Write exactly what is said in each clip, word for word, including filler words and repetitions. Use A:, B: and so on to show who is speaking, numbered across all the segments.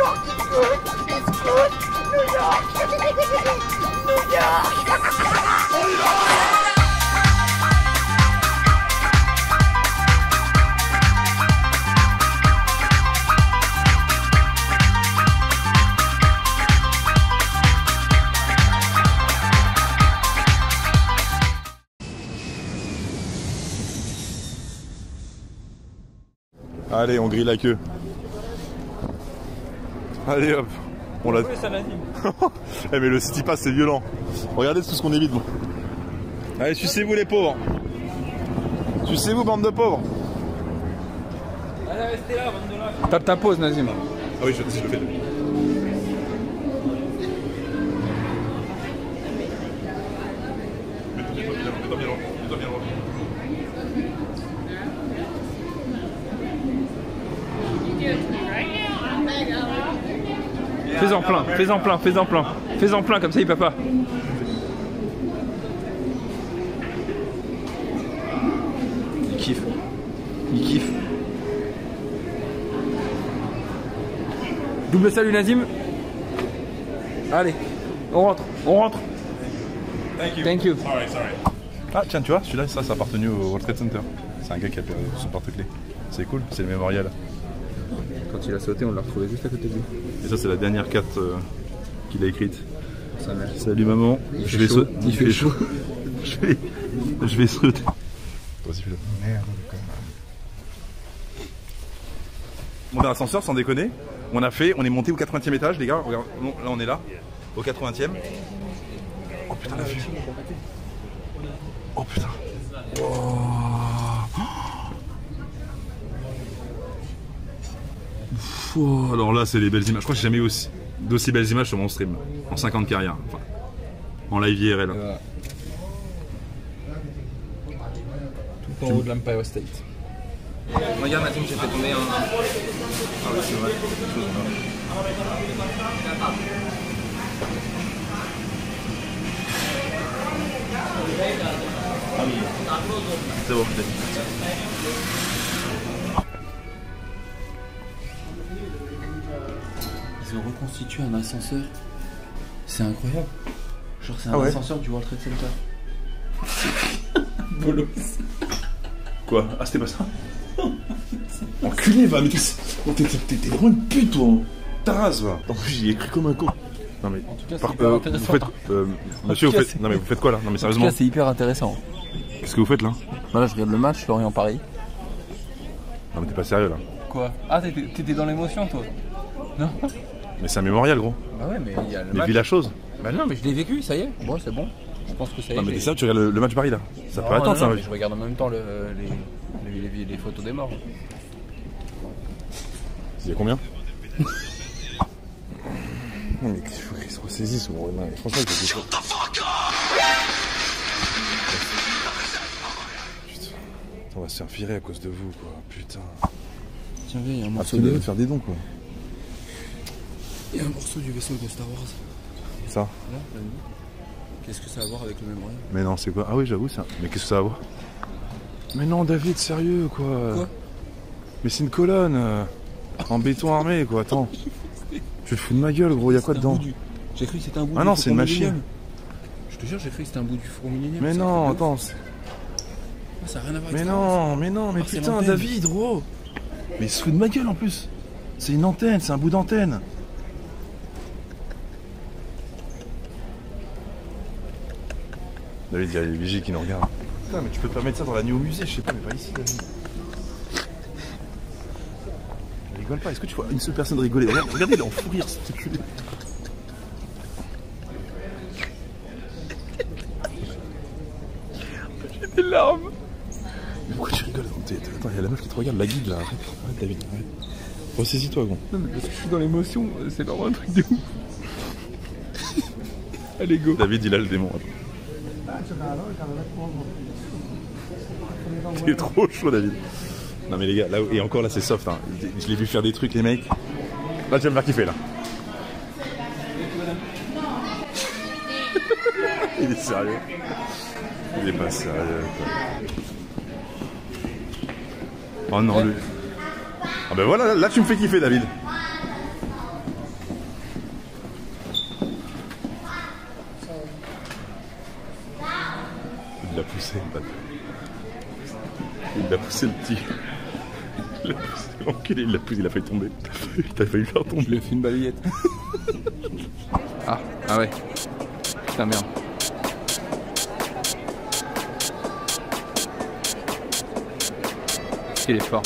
A: York, it's good, it's good. New York, New York.
B: Allez, on grille la queue. Allez hop, on l'a. Eh mais le City Pass c'est violent. Regardez tout ce qu'on évite. Bon. Allez, sucez-vous les pauvres. Sucez-vous bande de pauvres.
C: Allez, restez là, bande de là.
D: Tape ta pause, Nazim.
B: Ah oui, je, je le fais. Mets-toi bien loin, mets-toi bien loin.
D: Fais-en plein, fais-en plein, fais-en plein. Fais-en plein, comme ça il peut pas. Il kiffe. Il kiffe. Double salut Nazim. Allez, on rentre, on rentre.
B: Thank you.
D: Thank you.
B: Sorry, sorry. Ah tiens, tu vois, celui-là, ça, ça appartenu au World Trade Center. C'est un gars qui a perdu son porte-clés. C'est cool, c'est le mémorial.
D: Quand il a sauté, on l'a retrouvé juste à côté de lui.
B: Et ça, c'est la dernière carte euh, qu'il a écrite.
D: Sa mère.
B: Salut maman,
D: Il
B: je
D: fait
B: vais
D: chaud.
B: sauter.
D: Il fait chaud.
B: je vais, je vais sauter. Toi aussi, fais-le.
E: Merde,
B: On a un ascenseur, sans déconner. On a fait, on est monté au quatre-vingtième étage, les gars. Regarde, là, on est là, au quatre-vingtième. Oh putain, la vue. Oh putain. Oh. Oh, alors là, c'est les belles images. Je crois que j'ai jamais eu aussi, d'aussi belles images sur mon stream. En cinquante carrières. Enfin, en live I R L.
D: Voilà. Tout en haut de l'Empire State.
C: Regarde, Nazim, j'ai fait tomber un. Ah oui, c'est vrai.
B: C'est bon, peut-être.
C: Ils ont reconstitué un ascenseur. C'est incroyable. Genre, c'est un
B: Ah ouais.
C: ascenseur du World Trade Center. Bolos.
B: Quoi? Ah, c'était pas ça? Enculé, va, mais t'es vraiment une pute, toi. Ta race, va. En plus, j'y ai cru comme un con. Non, mais.
C: En tout cas,
B: Par,
C: c'est hyper
B: euh,
C: intéressant.
B: vous faites, euh, monsieur,
C: tout cas,
B: vous faites. Non, mais vous faites quoi là? Non, mais
C: En tout
B: sérieusement.
C: cas, c'est hyper intéressant.
B: Qu'est-ce que vous faites là?
C: Là, je regarde le match, Lorient-Paris.
B: Non, mais t'es pas sérieux là.
C: Quoi? Ah, t'étais dans l'émotion, toi? Non?
B: Mais c'est un mémorial, gros.
C: Bah ouais, mais il y a le
B: Mais
C: match.
B: vis la chose.
C: Bah non, mais je l'ai vécu, ça y est. Bon, c'est bon. Je pense que ça y est.
B: Non, mais
C: j'ai-
B: t'es sérieux, tu regardes le, le match Paris là. Ça
C: Non,
B: peut attendre
C: non,
B: ça.
C: non,
B: ouais.
C: mais je regarde en même temps le, les, les, les, les photos des morts.
B: Il y a combien? Non, mais il faut qu'il se ressaisisse, gros. Non, mais franchement, il faut qu'il se. Putain, on va se faire virer à cause de vous, quoi. Putain.
C: Tiens, viens, il y a un
B: Ah,
C: morceau
B: tu
C: de...
B: devais faire des dons, quoi.
C: Il y a un morceau du vaisseau de Star Wars.
B: Ça.
C: Là, t'as vu? Qu'est-ce que ça a à voir avec le mémorial?
B: Mais non, c'est quoi? Ah oui, j'avoue, ça. Mais qu'est-ce que ça a à voir? Mais non, David, sérieux, quoi.
C: Quoi?
B: Mais c'est une colonne. euh, En béton armé, quoi. Attends. Tu te fous de ma gueule, gros. Y'a quoi dedans?
C: Du... J'ai cru que c'était un bout
B: Ah
C: du
B: non, c'est une
C: four
B: machine.
C: millénium. Je te jure, j'ai cru que c'était un bout du four millénium.
B: Mais
C: ça
B: non,
C: fait
B: attends.
C: ouf. Ah, ça n'a rien à voir avec
B: Mais
C: Star Wars.
B: non, mais non, mais
C: Ah, c'est
B: putain,
C: l'antenne.
B: David, gros. Mais il se fout de ma gueule en plus. C'est une antenne, c'est un bout d'antenne. David, il y a les vigies qui nous regardent. Putain, mais tu peux pas mettre ça dans la nuit au musée, je sais pas, mais pas ici, David. Rigole pas, est-ce que tu vois une seule personne rigoler? Regarde, regardez, il est en fou rire, cet enculé.
D: J'ai des larmes.
B: Mais pourquoi tu rigoles? Attends, il y a la meuf qui te regarde, la guide là, arrête, arrête David, arrête. Ressaisis-toi, gros.
D: Non, mais parce que je suis dans l'émotion, c'est vraiment un truc de ouf. Allez, go.
B: David, il a le démon. T'es trop chaud, David. Non, mais les gars, là, et encore là, c'est soft. Hein. Je l'ai vu faire des trucs, les mecs. Là, tu vas me faire kiffer, là. Il est sérieux. Il est pas sérieux, quoi. Oh non, lui. Ah ben voilà, là, tu me fais kiffer, David. Il a poussé le petit. Il a poussé l'enculé, il l'a poussé, il a failli tomber. T'as failli faire tomber.
D: Je lui ai fait une balayette. Ah, ah ouais. Putain, merde. Il est fort.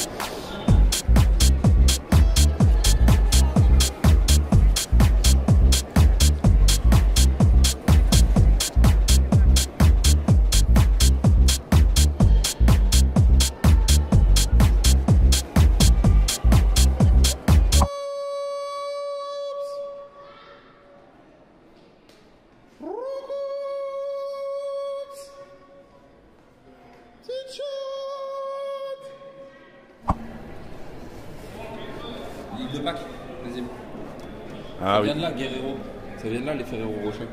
D: L'île de Pâques, deuxième.
B: Ah
D: Ça
B: oui.
D: vient de là, Guerrero. Ça vient de là, les Ferrero Rocher.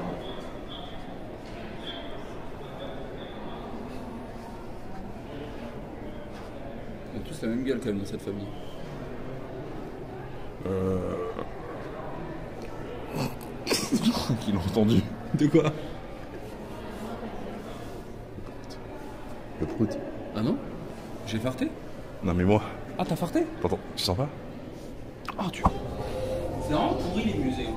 D: Ils ont tous la même gueule quand même dans cette famille.
B: Euh... Qu'ils l'ont entendu.
D: De quoi?
B: Le prout.
D: Ah non? J'ai farté?
B: Non mais moi.
D: Ah, t'as farté?
B: Attends, tu sens pas?
D: Ah, tu. C'est vraiment pourri les musées.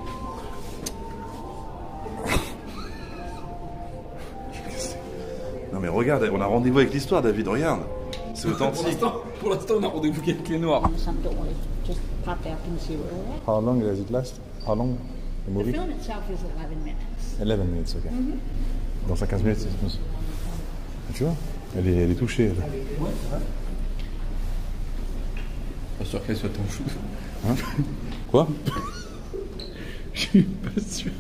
B: Non mais regarde, on a rendez-vous avec l'histoire, David, regarde. C'est
D: Pour
B: authentique.
D: l'instant, pour l'instant, on a rendez-vous avec les noirs.
A: Some don't want to just pop out and see what we're at.
E: How long does it last? How long the
A: The
E: movie?
A: film itself is eleven minutes.
E: eleven minutes, ok. Dans cinq à quinze minutes, c'est smooth. Tu vois, elle est, elle est touchée. Elle.
D: Pas sûr qu'elle soit ton chou.
E: Hein? Quoi?
D: Je suis pas sûr.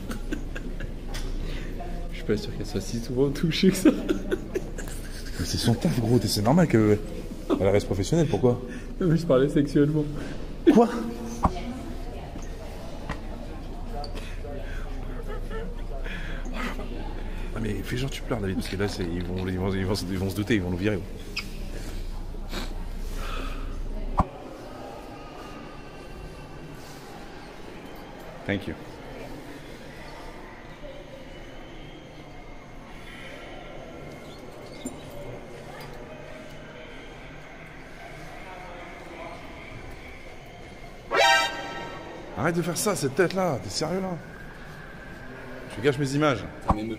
D: Je suis pas sûr qu'elle soit si souvent touchée que ça.
E: Mais c'est son taf, gros. C'est normal qu'elle reste professionnelle. Pourquoi?
D: Mais je parlais sexuellement.
E: Quoi?
B: Ah mais fais genre tu pleures, David, parce que là c'est- ils, vont, ils, vont, ils, vont, ils vont se douter, ils vont nous virer. Thank you. Arrête de faire ça, cette tête là, t'es sérieux là? Tu gâches mes images.
D: Ça m'émeut.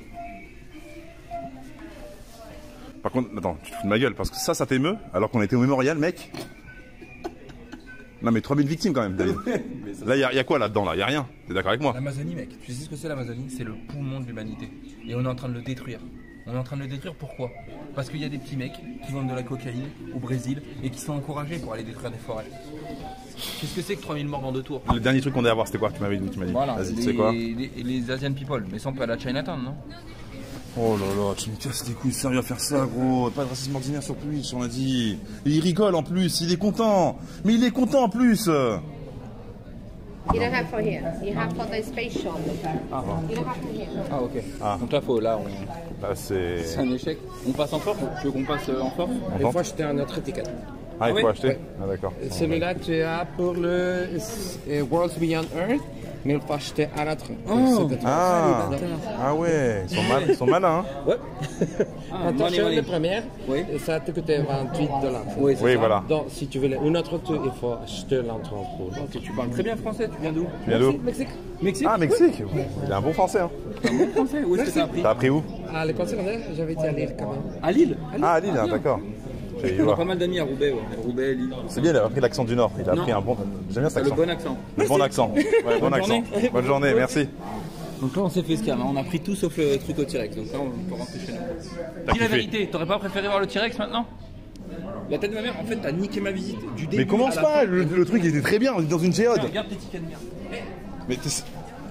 B: Par contre, attends, tu te fous de ma gueule, parce que ça, ça t'émeut, alors qu'on était au mémorial, mec. Non mais trois mille victimes quand même, David. Là, y'a y a quoi là-dedans là? Y'a rien. T'es d'accord avec moi?
D: L'Amazonie, mec, tu sais ce que c'est l'Amazonie? C'est le poumon de l'humanité. Et on est en train de le détruire. On est en train de le détruire pourquoi? Parce qu'il y a des petits mecs qui vendent de la cocaïne au Brésil et qui sont encouragés pour aller détruire des forêts. Qu'est-ce que c'est que trois mille morts dans deux tours?
B: Le dernier truc qu'on devait avoir, c'était quoi? Tu m'avais dit, tu m'as dit.
D: Voilà,
B: Vas-y, tu
D: les,
B: sais quoi?
D: les, les Asian people. Mais ça, on peut aller à Chinatown, non?
B: Oh là là, tu me casses les couilles, sérieux à faire ça, gros. Pas de racisme ordinaire sur Twitch, on a dit. Et il rigole en plus, il est content. Mais il est content en plus.
A: You don't have for here. You have for the space shop. You don't have for here.
D: Ah, ok.
B: Ah.
D: Donc là, faut, là, on...
B: Là, c'est.
D: c'est un échec. On passe en force? Tu veux qu'on passe euh, en force?
F: Il faut acheter un autre étiquette.
B: Ah, il
D: Ah
B: faut
D: oui?
B: acheter?
F: Ouais.
B: Ah, d'accord.
F: Celui-là, tu as pour le euh, Worlds Beyond Earth, mais il faut acheter un autre.
D: Oh.
B: Ah, ah ouais, ils sont, mal, ils sont malins. Hein.
F: Ouais.
D: Ah,
F: Quand tu
D: money,
F: achètes
D: money.
F: le premier,
D: Oui.
F: ça te coûte vingt-huit dollars.
D: Oui, c'est
B: Oui,
D: ça.
B: voilà.
F: Donc, si tu veux une autre, tu- il faut acheter l'entrant pour.
D: Ok, tu parles très bien français, tu viens d'où?
B: Tu viens d'où?
F: Mexique.
D: Mexique?
B: Ah, Mexique. Il a un bon français. Hein.
D: Bon français, où est-ce que t'as appris?
B: T'as appris où?
F: À l'école secondaire, j'avais été à Lille quand même.
D: À Lille.
B: Ah, à Lille, hein, d'accord. J'ai
D: On a
B: voir.
D: pas mal d'amis à Roubaix, ouais. Roubaix, Lille.
B: C'est bien, il a appris l'accent du Nord. Il a
D: Non.
B: appris un bon. J'aime bien cet
D: Le
B: accent.
D: bon accent.
B: Le bon accent. Ouais, bon
D: Bonne
B: accent.
D: journée.
B: Bonne journée, merci.
D: Donc là, on s'est fait scam, hein. On a pris tout sauf le truc au T-Rex. Donc là, on peut rentrer chez nous.
B: T'as
D: Dis la
B: kiffé?
D: vérité, t'aurais pas préféré voir le T-Rex maintenant? La tête de ma mère, en fait, t'as niqué ma visite du début.
B: Mais commence
D: à la
B: pas,
D: fin.
B: le, le truc il était très bien, on est dans une géode.
D: Regarde tes tickets de merde.
B: Mais t'es-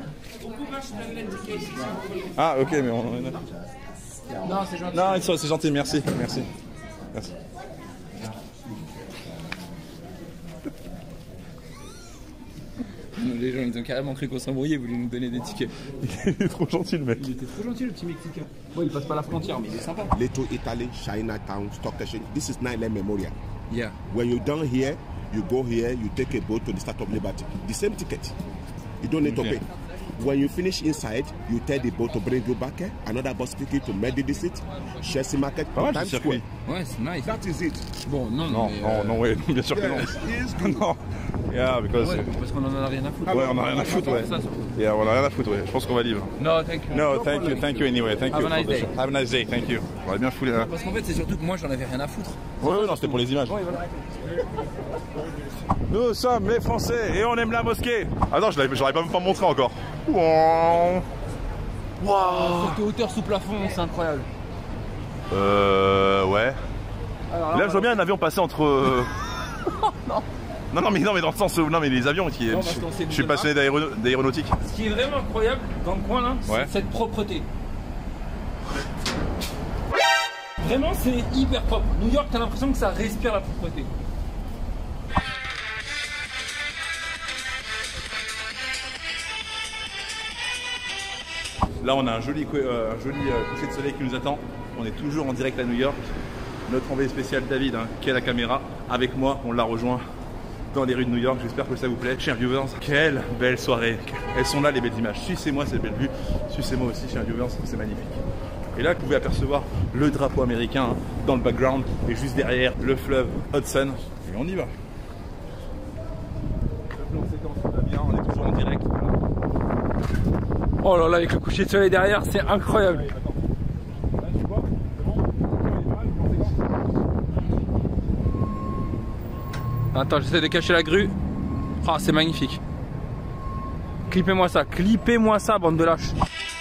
B: Ah, ok, mais on.
D: Non, c'est gentil.
B: Non, ils sont- c'est gentil, merci. Merci. Merci.
D: Les gens, ils ont carrément cru qu'on s'embrouillait, ils voulaient nous donner des tickets.
B: Il est trop gentil le mec.
D: Il était trop gentil, le petit Mexicain. Bon, il passe pas la frontière, mais il est sympa.
G: Little Italy, Chinatown, Stock Exchange. This is Nine Memorial.
D: Yeah.
G: When you're done here, you go here, you take a boat to the Statue of Liberty. The same ticket. You don't need
B: Okay.
G: to pay. When you finish inside, you tell the boat to bring you back here. Another bus take you to Medidisit, Chelsea Market,
B: Pas mal,
G: Times
B: ce circuit.
G: Square.
D: Ouais, c'est nice.
G: That is it.
D: Bon, non,
B: Non,
D: mais,
B: non,
D: euh,
B: non, ouais, bien sûr que non.
G: Yes, it's good.
B: Non. Yeah, because...
D: ouais, parce qu'on en a rien à foutre.
B: Ouais, on a rien à foutre, ouais.
D: Ça, ça.
B: Yeah, on a rien à foutre, ouais. Je pense qu'on va libre.
D: Non, thank you.
B: No, thank you, thank you anyway. Thank you.
D: Have a nice day.
B: Have a nice day, thank you. On va bien fouler là.
D: Parce qu'en fait, c'est surtout que moi, j'en avais rien à foutre.
B: Ouais, ouais, non, c'était pour les images.
D: Ouais, voilà.
B: Nous sommes les Français et on aime la mosquée. Attends, je l'aurais pas même pas montré encore. Wow. Wow.
D: Cette hauteur sous plafond, c'est incroyable.
B: Euh, ouais.
D: Alors,
B: Là, je vois bien un avion passer entre. euh,
D: non.
B: Non, non, mais non, mais dans le sens où non, mais les avions qui.
D: Non,
B: je,
D: parce qu'on sait
B: je suis
D: Google
B: passionné d'aéro- d'aéronautique.
D: Ce qui est vraiment incroyable dans le coin là, c'est
B: Ouais.
D: cette propreté. Vraiment, c'est hyper propre. New York, t'as l'impression que ça respire la propreté.
B: Là, on a un joli, cou- euh, un joli euh, coucher de soleil qui nous attend. On est toujours en direct à New York. Notre envoyé spécial David, hein, qui a la caméra, avec moi, on l'a rejoint dans les rues de New York. J'espère que ça vous plaît, chers viewers. Quelle belle soirée. Elles sont là, les belles images. Suivez-moi ces belles vues. Suivez-moi aussi, chers viewers. C'est magnifique. Et là, vous pouvez apercevoir le drapeau américain hein, dans le background et juste derrière le fleuve Hudson. Et on y va. Le plan séquence, on va bien. On est toujours en direct. Voilà.
D: Oh là là, avec le coucher de soleil derrière, c'est incroyable. Attends, j'essaie de cacher la grue. Ah, c'est magnifique. Clippez-moi ça, clippez-moi ça, bande de lâches.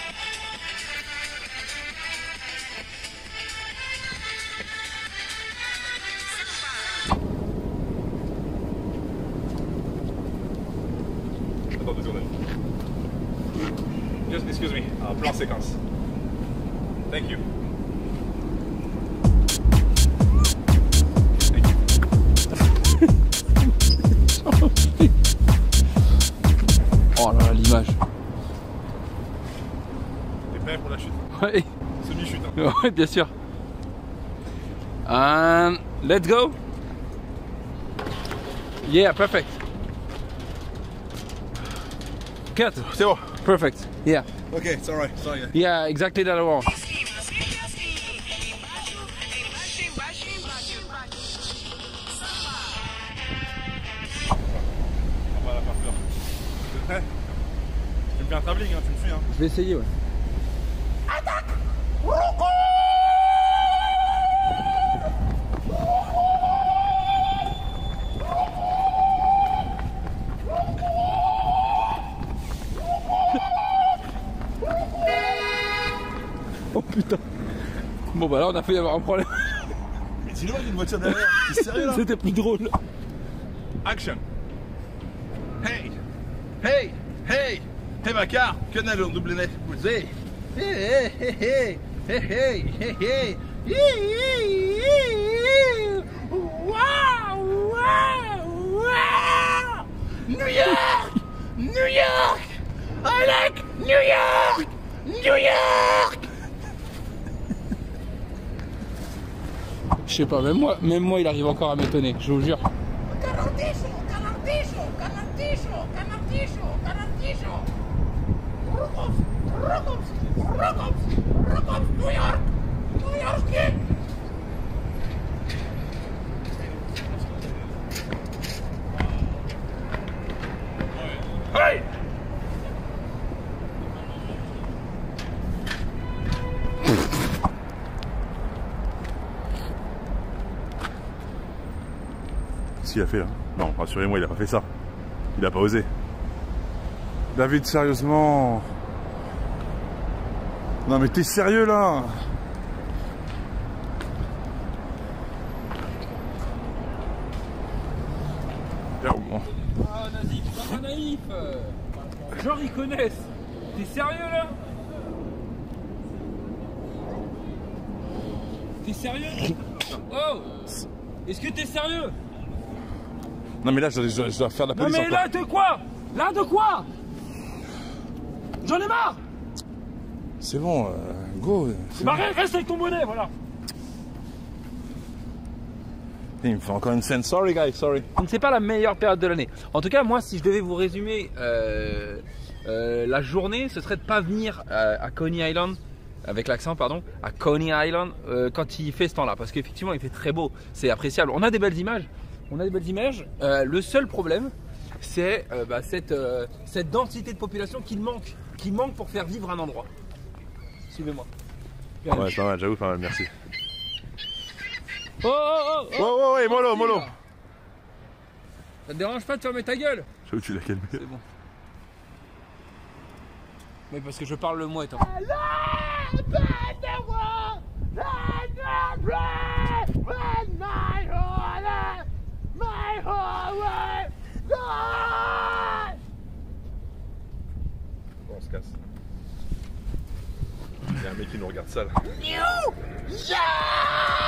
B: Attends deux secondes. Just excuse me. Ah, plan séquence. Thank you. Thank you.
D: Oh là là, l'image.
B: T'es prêt pour la chute?
D: Ouais,
B: Semi-chute. Hein.
D: ouais, bien sûr. Um, let's go. Yeah, perfect. Cut.
B: C'est bon.
D: Perfect. Yeah.
B: Ok, it's alright. Sorry.
D: Yeah, exactly that I want.
B: On va la faire peur. T'es prêt? Tu me fais un travelling, hein, tu me suis. Hein.
D: Je vais essayer, ouais. Oh putain. Bon bah là on a failli avoir un problème.
B: Mais dis-le, il y a une voiture derrière. T'es sérieux là?
D: C'était plus drôle.
B: Action. Hey, hey, hey, hey Macar, que n'a-t-on double net posé? Hey, hey, hey, hey, hey, hey, hey, hey, wow, wow, wow, New York, New York, I like New York, New York.
D: Je sais pas, même moi, même moi il arrive encore à m'étonner, je vous jure.
H: Garantizo, garantizo, garantizo, garantizo, garantizo. Rocos, Rocos, Rocos, Rocos, New York, New York.
B: Hey! Qu'est-ce qu'il a fait là? Non, rassurez-moi, il a pas fait ça. Il a pas osé. David, sérieusement? Non mais t'es sérieux là? Bien, bon.
D: Ah Nazik, c'est pas naïf. Genre ils connaissent. T'es sérieux là? T'es sérieux? Oh! Est-ce que t'es sérieux?
B: Non mais là je, je- je dois faire de la
D: Non
B: police
D: mais
B: encore.
D: là de quoi? Là de quoi? J'en ai marre!
B: C'est bon, euh, go. c'est
D: Bah
B: bon.
D: reste avec ton bonnet, voilà!
B: Il me fait encore une scène. Sorry guys, sorry.
D: Donc c'est pas la meilleure période de l'année. En tout cas, moi, si je devais vous résumer euh, euh, la journée, ce serait de pas venir à, à Coney Island, avec l'accent pardon, à Coney Island euh, quand il fait ce temps-là, parce qu'effectivement il fait très beau, c'est appréciable. On a des belles images, on a des belles images. Euh, le seul problème, c'est euh, bah, cette, euh, cette densité de population qui manque, qui manque pour faire vivre un endroit. Suivez-moi.
E: Ouais, pas mal, j'avoue, pas mal, merci.
D: Oh, oh, oh,
E: Ouais, ouais, ouais, mollo, mollo.
D: Ça te dérange pas de fermer ta gueule?
E: J'avoue, tu l'as calmé.
D: C'est bon. Mais parce que je parle le mouette. Hein.
B: Bon, on se casse. Il y a un mec qui nous regarde ça là.
H: You! Yeah!